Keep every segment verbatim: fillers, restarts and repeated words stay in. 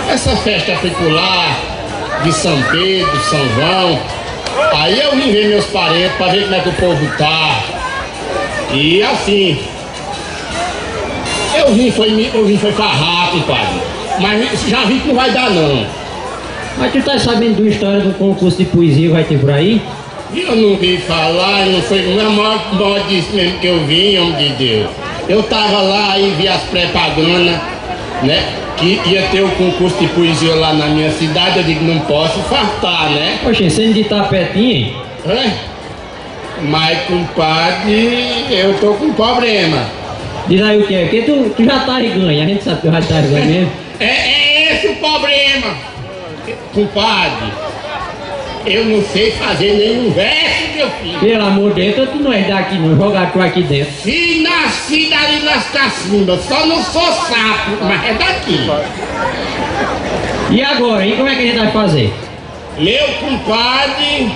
essa festa popular de São Pedro, São João, aí eu vim ver meus parentes para ver como é que o povo tá. E assim, eu vim foi, eu vim foi farrar, compadre, mas já vi que não vai dar não. Mas tu tá sabendo da história do concurso de poesia que vai ter por aí? Eu não vi falar, não foi o maior modo disso mesmo que eu vim, homem de Deus. Eu tava lá e vi as propagandas, né? Que ia ter o concurso de poesia lá na minha cidade, eu digo, não posso faltar, né? Poxa, sendo de tapetinho, hein? É? Mas, compadre, eu tô com problema. Diz aí o que é, porque tu, tu já tá ganha, a gente sabe que tu já tá ganha mesmo. É, é esse o problema, compadre. Eu não sei fazer nenhum verso, meu filho. Pelo amor de Deus, tu não é daqui não, jogar tu aqui dentro. Se nasci dali nas cacimbas, só não sou sapo, mas é daqui. E agora, e como é que a gente vai fazer? Meu compadre,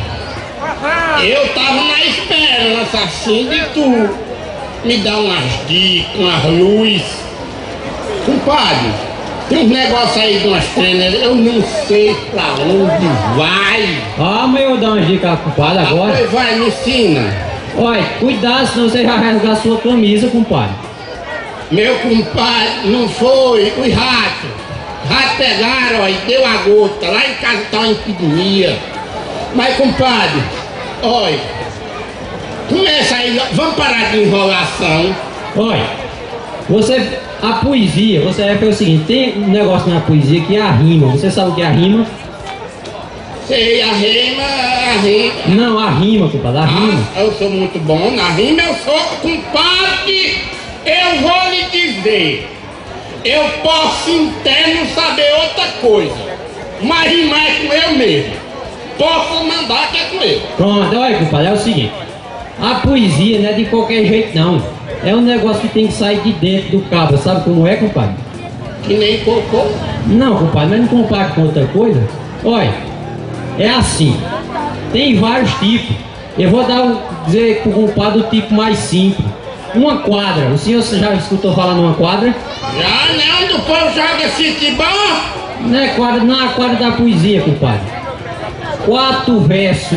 eu tava na esperança assim de tu me dar umas dicas, umas luzes. Compadre, tem uns negócios aí de umas treinas, eu não sei pra onde vai. Ah, mas eu vou dar umas dicas compadre agora. Pois vai, me ensina. Olha, cuidado, senão você vai rasgar sua camisa, compadre. Meu compadre, não foi os ratos. Ratos pegaram, ó, e deu a gota. Lá em casa tá uma epidemia. Mas, compadre, olha, começa aí, vamos parar de enrolação. Olha, você, a poesia, você vai ver o seguinte, tem um negócio na poesia que é a rima. Você sabe o que é a rima? Sei, a rima, a rima. Não, a rima, compadre, a rima. Ah, eu sou muito bom na rima, eu sou, compadre, eu vou lhe dizer. Eu posso interno saber outra coisa, mas rimar é com eu mesmo. Posso mandar que é com eu. Pronto, olha, compadre, é o seguinte. A poesia não é de qualquer jeito, não. É um negócio que tem que sair de dentro do cabo. Sabe como é, compadre? Que nem cocô? Não, compadre, mas não compara com outra coisa. Olha, é assim. Tem vários tipos. Eu vou dar um, dizer pro compadre o tipo mais simples. Uma quadra. O senhor já escutou falar numa quadra? Já não, do povo joga futebol? Não é quadra, não é a quadra da poesia, compadre. Quatro versos.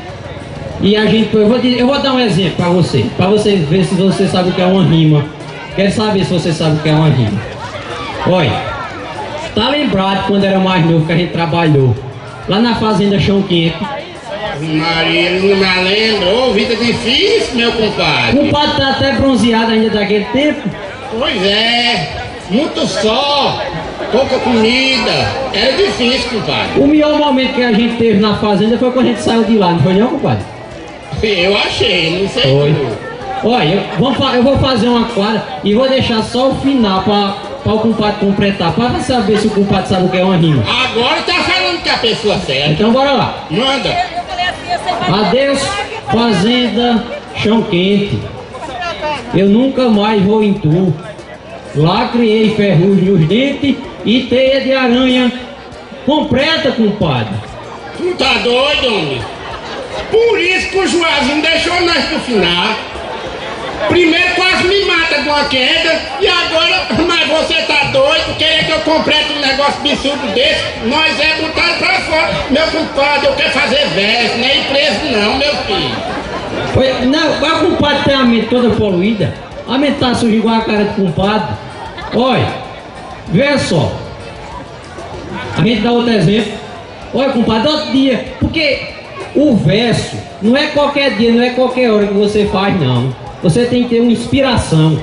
E a gente, eu vou, eu vou dar um exemplo para você, para você ver se você sabe o que é uma rima. Quero saber se você sabe o que é uma rima. Olha, tá lembrado quando era mais novo que a gente trabalhou lá na fazenda Chão Quente? Maria, não me lembro. Ô, vida difícil, meu compadre. O compadre tá até bronzeado ainda daquele tempo. Pois é, muito sol, pouca comida. Era difícil, compadre. O melhor momento que a gente teve na fazenda foi quando a gente saiu de lá, não foi não, compadre? Eu achei, não sei Foi. tudo. Olha, eu vou, eu vou fazer uma quadra e vou deixar só o final para o compadre completar, para saber se o compadre sabe o que é uma rima. Agora tá falando que a pessoa certa. Então bora lá. Manda. Adeus, fazenda Chão Quente. Eu nunca mais vou em tu. Lá criei ferrugem nos dentes e teia de aranha completa, compadre. Tu tá doido, homem? Por isso que o Joazinho deixou nós pro final. Primeiro quase me mata de uma queda e agora, mas você tá doido? Querer que eu complete um negócio absurdo desse? Nós é botar pra fora. Meu compadre, eu quero fazer verso, não é preso não, meu filho. Foi, não, o compadre tem a mente toda poluída. A mente tá suja igual a cara de compadre. Olha, veja só. A gente dá outro exemplo. Olha, compadre, outro dia. Porque o verso não é qualquer dia, não é qualquer hora que você faz, não. Você tem que ter uma inspiração.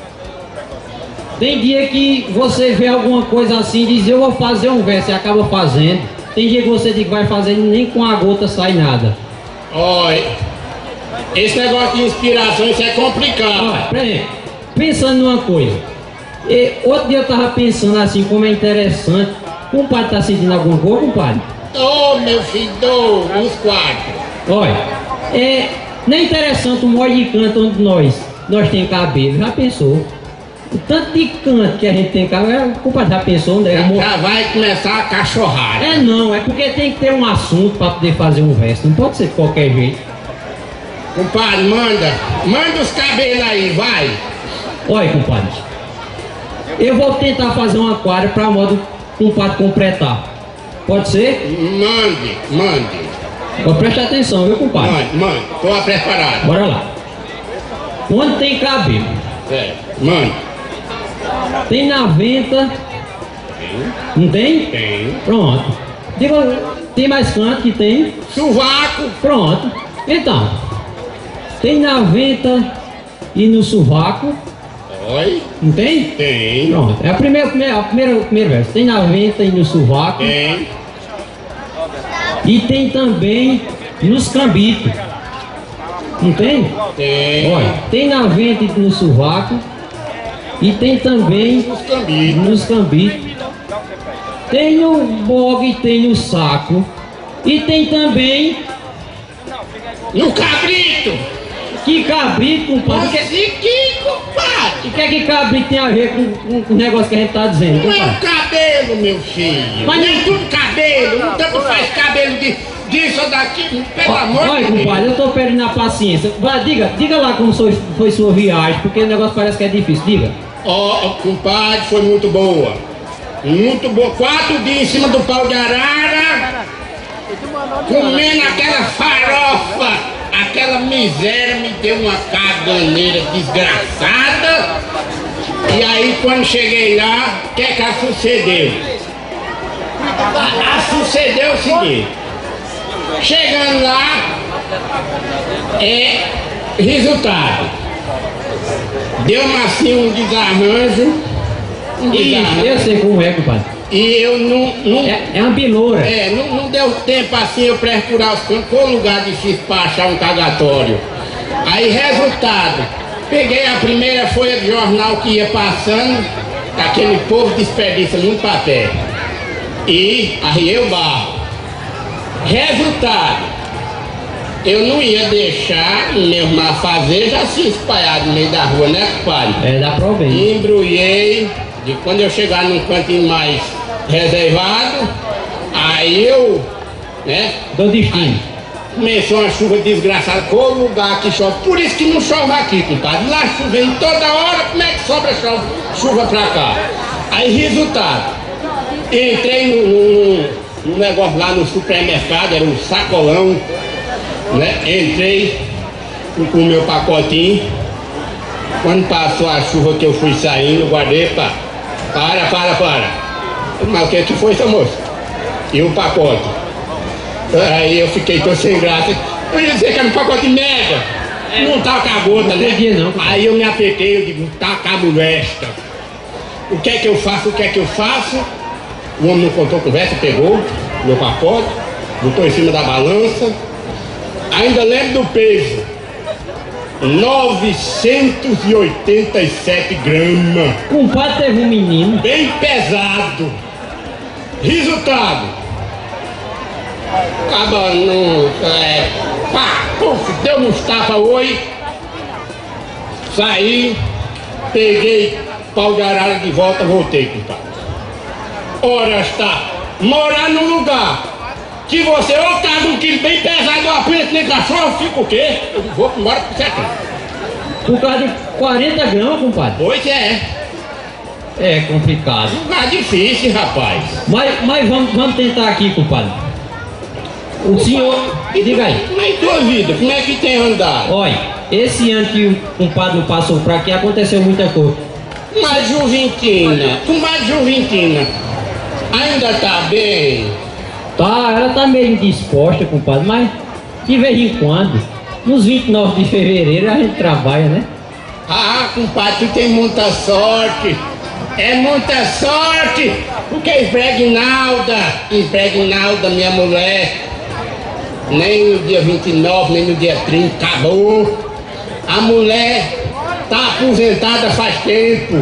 Tem dia que você vê alguma coisa assim e diz, eu vou fazer um verso e acaba fazendo. Tem dia que você diz que vai fazer e nem com a gota sai nada. Olha, esse negócio de inspiração, isso é complicado. Olha, por exemplo, pensando numa coisa. E, outro dia eu tava pensando assim, como é interessante. O compadre tá sentindo alguma coisa, compadre? Ô, oh, meu filho, uns quatro. Olha, é, não é interessante o modo de canto onde nós, nós tem cabelo, já pensou? O tanto de canto que a gente tem cabelo, o compadre já pensou, né? Já, já vai começar a cachorrada. É não, é porque tem que ter um assunto para poder fazer um verso, não pode ser de qualquer jeito. Compadre, manda, manda os cabelos aí, vai. Olha, compadre, eu vou tentar fazer uma quadra para modo compadre completar. Pode ser? Mande, mande. Pode prestar atenção, viu, compadre? Mande, mande. Estou preparado. Bora lá. Onde tem cabelo? É, mande. Tem na venta. Tem. Não tem? Tem. Pronto. Diga, tem mais canto que tem? Sovaco. Pronto. Então, tem na venta e no sovaco. Oi. Não tem? Tem. Pronto. É a primeira, primeira, a primeira, primeira verso. Tem na venta e no sovaco. Tem. E tem também nos cambitos. Não tem? Tem. Olha, tem na venta e no sovaco. E tem também Os cambitos. nos cambitos. Tem no bogue, tem no saco. E tem também. No cabrito. Que cabrito, compadre? Mas e que, compadre? O que é que cabrito tem a ver com, com o negócio que a gente tá dizendo, Não é o compadre? cabelo, meu filho. Mas Não é não- tudo cabelo. Não tanto faz cabelo de, disso ou daquilo. Pelo amor Olha, de Deus. compadre, eu tô perdendo a paciência. Vai, diga, diga lá como foi, foi sua viagem, porque o negócio parece que é difícil. Diga. Ó, compadre, foi muito boa. Muito boa. Quatro dias em cima do pau de arara, comendo aquela farofa. Aquela miséria me deu uma caganeira desgraçada. E aí, quando cheguei lá, o que é que sucedeu? A, a sucedeu o seguinte. Chegando lá, é resultado. Deu-me assim um desarranjo. Um Ixi, desarranjo. eu sei como é, compadre. E eu não, não, É, é uma biloura. é, não, não deu tempo assim eu procurar os cantos, foi um lugar difícil para achar um cagatório. Aí, resultado, peguei a primeira folha de jornal que ia passando, aquele povo desperdiça muito papel. E arriei o barro. Resultado, eu não ia deixar o meu mafazer já se espalhar no meio da rua, né, compadre? É, dá pra ouvir. Embrulhei, de quando eu chegar num cantinho mais reservado, aí eu, né, Do destino. começou uma chuva desgraçada, qual lugar que chove, por isso que não chove aqui, compadre, lá chovendo toda hora, como é que sobra chuva, chuva pra cá? Aí, resultado, entrei num, num, num negócio lá no supermercado, era um sacolão, né, entrei com o meu pacotinho, quando passou a chuva que eu fui saindo, guardei, pá, para, para, para. Mas o que que foi, seu moço? E o pacote? Aí eu fiquei todo sem graça. Eu ia dizer que era um pacote de merda. Não tá com a gota, Não né? podia, não. Aí eu me apertei, eu digo, tá com a molesta. O que é que eu faço? O que é que eu faço? O homem não contou conversa, pegou meu pacote, botou em cima da balança. Ainda lembro do peso. novecentos e oitenta e sete gramas. Compadre teve um menino. Bem pesado. Resultado. Acaba no. É, pá, puf, deu uns tapas oi. Saí, peguei pau de arara de volta, voltei, compadre. Ora está, morar num lugar que você ou tá num quilo bem pesado, eu apanho nem cachorro, fica o quê? Eu vou embora pro sertão. Por causa de quarenta gramas, compadre. Pois é, É complicado. lugar difícil, rapaz. Mas, mas vamos, vamos tentar aqui, compadre. O senhor. Diga aí. Mas tua vida, como é que tem andado? Olha, esse ano que o compadre passou pra aqui aconteceu muita coisa. Mas Juventina, comadre Juventina, ainda tá bem? Tá, ela tá meio indisposta, compadre, mas de vez em quando, nos vinte e nove de fevereiro, a gente trabalha, né? Ah, compadre, tu tem muita sorte. É muita sorte, porque Esbregnalda, Esbregnalda, minha mulher, nem no dia vinte e nove, nem no dia trinta, acabou. A mulher tá aposentada faz tempo.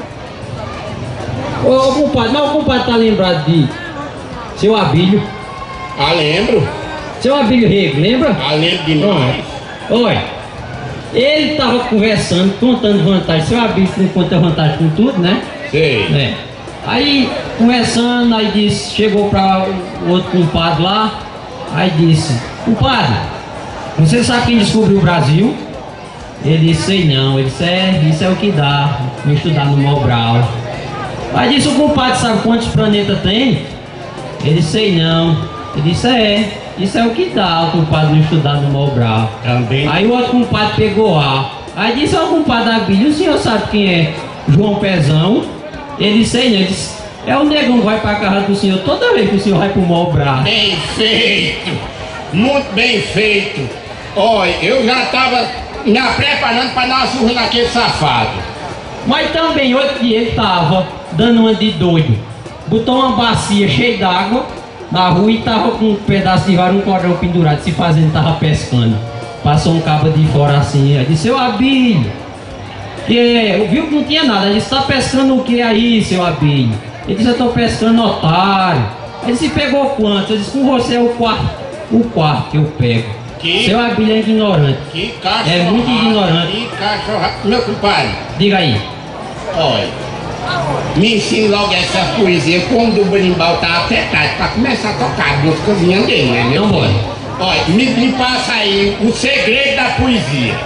Ô, ô compadre, mas o compadre tá lembrado de seu Abílio. Ah, lembro? Seu Abílio Rego, lembra? Ah, lembro demais. Olha, ele tava conversando, contando vantagem. Seu Abílio não conta vantagem com tudo, né? Sei. É. Aí, conversando, aí disse, chegou para o outro compadre lá, aí disse, compadre, você sabe quem descobriu o Brasil? Ele disse, sei não, ele disse, é, isso é o que dá, me estudar no Mobral. Aí disse o compadre, sabe quantos planetas tem? Ele disse, sei não. Ele disse, é, isso é o que dá o compadre não estudar no Mobral. Também. Aí o outro compadre pegou A. Aí disse ao compadre Abílio, o senhor sabe quem é João Pezão? Ele disse, sei não. Ele disse, é o negão que vai pra casa do senhor toda vez que o senhor vai pro Mobral. Bem feito, muito bem feito. Olha, eu já tava me preparando pra dar uma surra naquele safado. Mas também outro dia ele tava dando uma de doido. Botou uma bacia cheia d'água na rua e tava com um pedaço de vara, um cordão pendurado, se fazendo, tava pescando. Passou um cabo de fora assim, aí disse, seu Abílio, que é, viu que não tinha nada, ele disse, tá pescando o que aí, seu Abílio? Ele disse, eu tô pescando otário. Ele disse, pegou quanto? Eu disse, com você é o quarto, o quarto que eu pego. Que? Seu Abílio é ignorante. Que cachorro. É muito ignorante. Que cachorro. Meu compadre. Diga aí. Olha, me ensine logo essa poesia quando o berimbau tá apertado pra começar a tocar duas coisinhas dele, né? Não pode. Olha, me, me passa aí o segredo da poesia.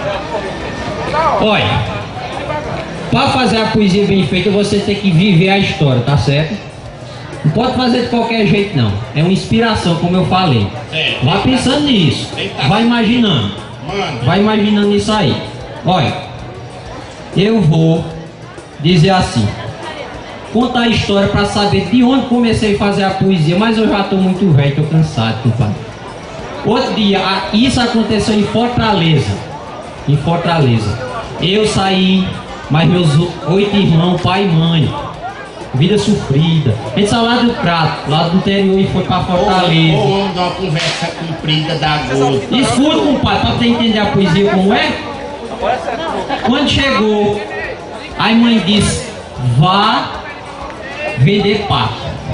Olha, para fazer a poesia bem feita você tem que viver a história, tá certo? Não pode fazer de qualquer jeito não. É uma inspiração, como eu falei. É, Vá pensando nisso. Vai imaginando. Mano. Vai imaginando isso aí. Olha, eu vou dizer assim, contar a história para saber de onde comecei a fazer a poesia, mas eu já estou muito velho, estou cansado, compadre. Outro dia, isso aconteceu em Fortaleza. Em Fortaleza. Eu saí, mas meus oito irmãos, pai e mãe. Vida sofrida. A gente saiu lá do Crato, lá do interior, e foi para Fortaleza. Ô, vamos dar uma conversa comprida da gosto. Escuta, compadre, para você entender a poesia como é. Quando chegou, a mãe disse, vá vender pato.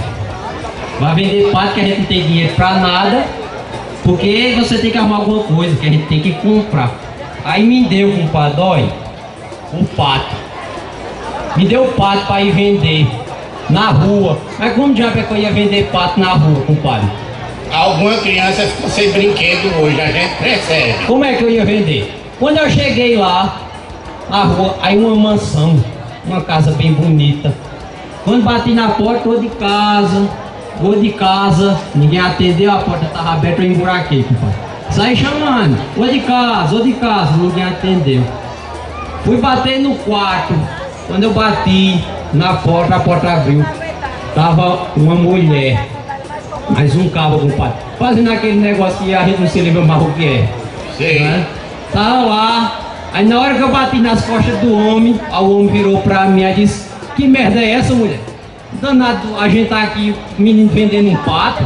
Vá vender pato, que a gente não tem dinheiro para nada, porque você tem que arrumar alguma coisa que a gente tem que comprar. Aí me deu, compadre, olha, um pato. Me deu o pato para ir vender na rua. Mas como diabo é que eu ia vender pato na rua, compadre? Alguma criança ficou sem brinquedo hoje, a gente percebe. Como é que eu ia vender? Quando eu cheguei lá, na rua, aí uma mansão, uma casa bem bonita. Quando bati na porta, tô de casa, vou de casa, ninguém atendeu, a porta estava aberta, eu emburaquei, compadre. Saí chamando, vou de casa, vou de casa, ninguém atendeu. Fui bater no quarto, quando eu bati na porta, a porta abriu. Tava uma mulher, mais um cabo, compadre, fazendo aquele negócio que a gente não se lembra mais o que é. Sim. Né? Tava lá, aí na hora que eu bati nas costas do homem, o homem virou pra mim e disse, que merda é essa, mulher? Danado, a gente tá aqui, o menino vendendo um pato.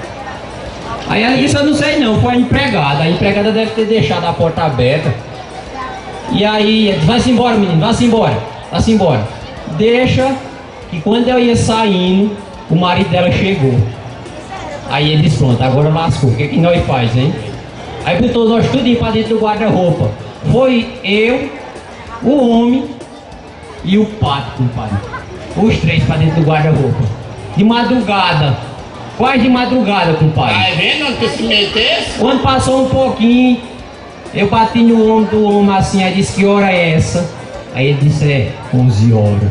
Aí ela disse, eu não sei não, foi a empregada. A empregada deve ter deixado a porta aberta. E aí, ela disse, vai-se embora, menino, vai-se embora, vai-se embora. Deixa, que quando eu ia saindo, o marido dela chegou. Aí ele disse, pronto, agora lascou, o que, que nós faz, hein? Aí botou nós tudo para dentro do guarda-roupa. Foi eu, o homem e o pato, compadre. Os três para dentro do guarda-roupa. De madrugada. Quase de madrugada, compadre. Vai vendo onde que se metesse? Quando passou um pouquinho, eu bati no ombro do homem assim, aí disse, que hora é essa? Aí ele disse, é onze horas.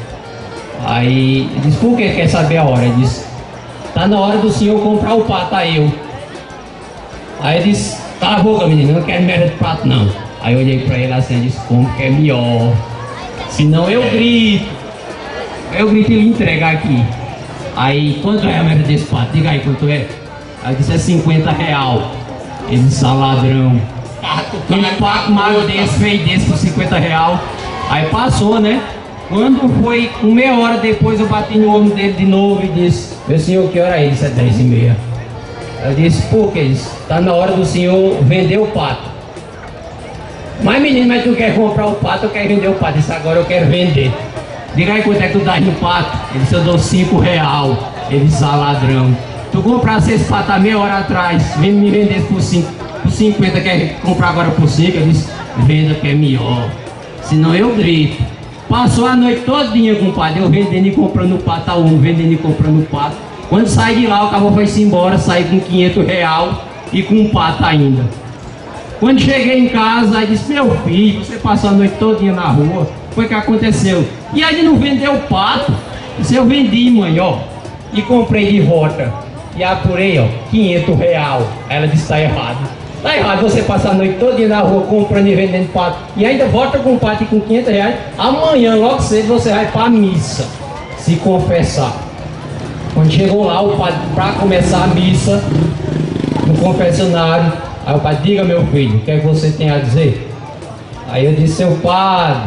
Aí ele disse, por que quer saber a hora? Ele disse, tá na hora do senhor comprar o pato a eu. Aí ele disse, cala a boca, menino, eu não quero merda de pato não. Aí eu olhei pra ele assim e disse, como que é melhor? Senão eu grito. Eu grito e ele entrega aqui. Aí, quanto é a merda desse pato? Diga aí quanto é. Aí disse, é cinquenta real. Ele disse, ladrão. Um pato magro desse, feio desse por cinquenta real. Aí passou, né? Quando foi uma meia hora depois, eu bati no ombro dele de novo e disse, meu senhor, que hora é? Ele disse, é dez e meia. Eu disse, por que? Ele disse, tá na hora do senhor vender o pato. Mas menino, mas tu quer comprar o pato, eu quero vender o pato. Ele disse, agora eu quero vender. Diga aí quanto é que tu dá no pato. Ele disse, eu dou cinco real. Ele disse, ah, ladrão. Tu comprasse esse pato há meia hora atrás, vem me vender por cinco, por cinquenta, quer comprar agora por cinco? Eu disse, venda que é melhor. Senão eu grito. Passou a noite todinha, compadre, eu vendendo e comprando o pato a um, vendendo e comprando o pato. Quando saí de lá, o cabo foi-se embora, saí com quinhentos real e com um pato ainda. Quando cheguei em casa, aí disse, meu filho, você passou a noite todinha na rua, foi o que aconteceu? E aí não vendeu o pato. Se eu vendi, mãe, ó, e comprei de volta e apurei, ó, quinhentos real. Ela disse, tá errado. Tá errado você passar a noite toda na rua comprando e vendendo pato e ainda volta com o pato com quinhentos reais. Amanhã, logo cedo, você vai pra missa se confessar. Quando chegou lá, o padre, pra começar a missa, no confessionário, aí o padre, diga, meu filho, o que é que você tem a dizer? Aí eu disse, seu padre,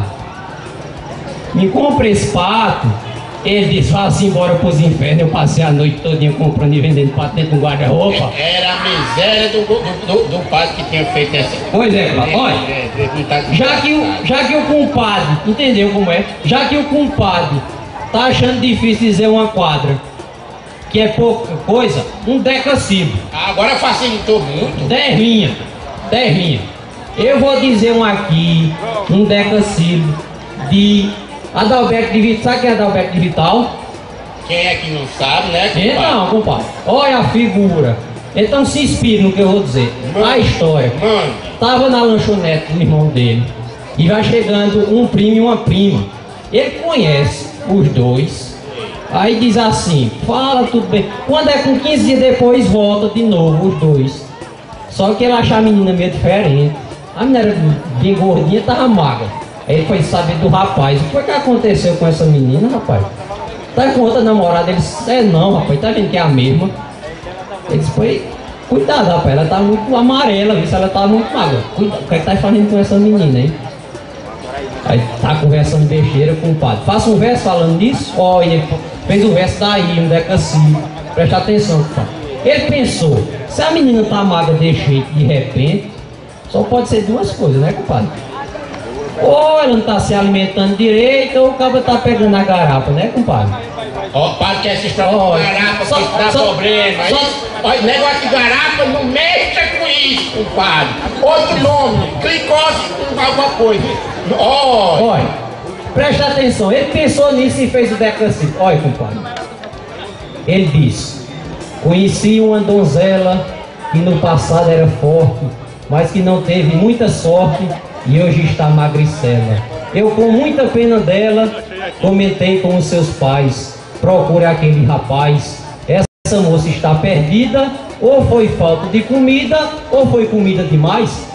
me compra esse pato. Ele disse, vá-se embora pros infernos. Eu passei a noite todinha comprando e vendendo pato dentro do guarda-roupa. Era a miséria do, do, do, do padre que tinha feito essa. Pois é, olha, já que, o, já que o compadre, entendeu como é? Já que o compadre tá achando difícil dizer uma quadra, que é pouca coisa, um decassílabo. Agora facilitou muito. Dez linhas, dez linhas. Eu vou dizer um aqui, um decassílabo de Adalberto de Vital. Sabe quem é Adalberto de Vital? Quem é que não sabe, né, compadre? Então, compadre, olha a figura. Então se inspire no que eu vou dizer. Mano, a história. Mano. Tava na lanchonete do irmão dele e vai chegando um primo e uma prima. Ele conhece os dois. Aí diz assim, fala tudo bem. Quando é com quinze dias depois, volta de novo os dois. Só que ele acha a menina meio diferente. A menina era bem gordinha, tava magra. Aí ele foi saber do rapaz. O que foi que aconteceu com essa menina, rapaz? Tá com outra namorada? Ele disse, é não, rapaz, tá vendo que é a mesma? Ele disse, foi, cuidado, rapaz, ela tá muito amarela, viu? Ela tá muito magra. Cuidado, o que é que tá fazendo com essa menina, hein? Aí tá conversando besteira com o padre. Faça um verso falando disso. Ó, ele fez o verso daí, um decassílabo. Presta atenção, padre. Ele pensou, se a menina tá magra desse jeito de repente, só pode ser duas coisas, né, compadre? Ou ela não tá se alimentando direito, ou o cabo tá pegando a garapa, né, compadre? Ó, oh, padre, que essa história de garapa só, que dá só, problema. Só, aí, ó, negócio de garapa, não mexa com isso, compadre. Outro nome, glicose com alguma coisa. Ó, oh. Olha, presta atenção, ele pensou nisso e fez o decassílabo. Olha, compadre. Ele disse, conheci uma donzela que no passado era forte, mas que não teve muita sorte e hoje está magricela. Eu, com muita pena dela, comentei com os seus pais, procure aquele rapaz, essa moça está perdida, ou foi falta de comida, ou foi comida demais.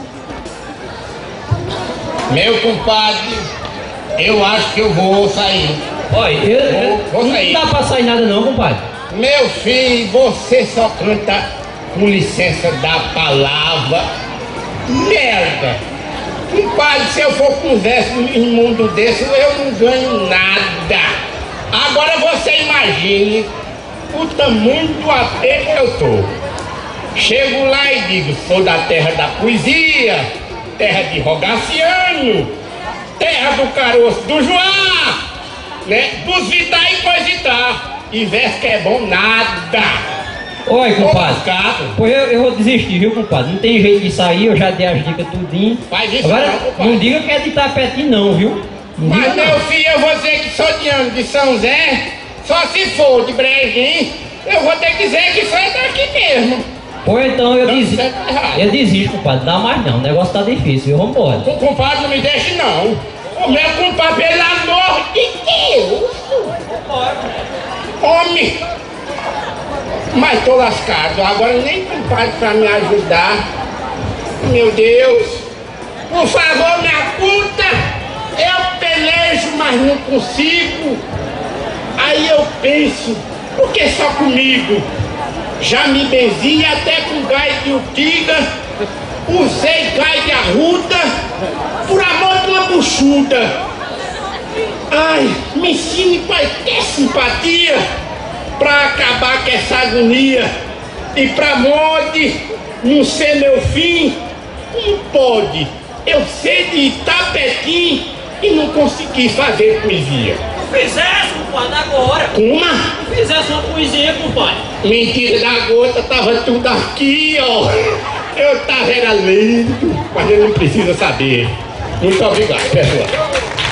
Meu compadre, eu acho que eu vou sair. Olha, eu, vou, vou não sair. dá pra sair nada não, compadre. Meu filho, você só canta com licença da palavra. Merda! Compadre, se eu for com verso em mundo desse, eu não ganho nada. Agora você imagine o tamanho do apego que eu tô. Chego lá e digo, sou da terra da poesia, terra de Rogaciano, terra do caroço do Joá, né? Dos vitar e coisa e tal. E verso que é bom nada. Oi, compadre. Pois eu, eu vou desistir, viu, compadre? Não tem jeito de sair, eu já dei as dicas tudinho. Faz isso. Agora, não, compadre. Não diga que é de tapetinho não, viu? Não Mas meu não. filho, eu vou dizer que sou de ano de São Zé, só se for de Brejinho, eu vou ter que dizer que sou daqui mesmo. Pois então eu Não, desisto. tá Eu desisto, compadre. Dá mais não, o negócio tá difícil, viu? Vambora. O compadre não me deixe não. O meu compadre, pelo amor de Deus. Homem. Mas tô lascado, agora nem compadre pra me ajudar. Meu Deus. Por favor, me acuta. Eu pelejo, mas não consigo. Aí eu penso, por que só comigo? Já me benzi até com gás de urtiga, usei gás de arruda, por amor de uma buchuda. Ai, me ensine para ter simpatia, para acabar com essa agonia. E pra morte não ser meu fim, como pode eu ser de Itapetim e não conseguir fazer poesia? Fizesse, compadre, agora. Uma? Fizesse uma poesia, compadre. Mentira da gota, tava tudo aqui, ó. Eu tava era lindo, mas ele não precisa saber. Muito obrigado, pessoal.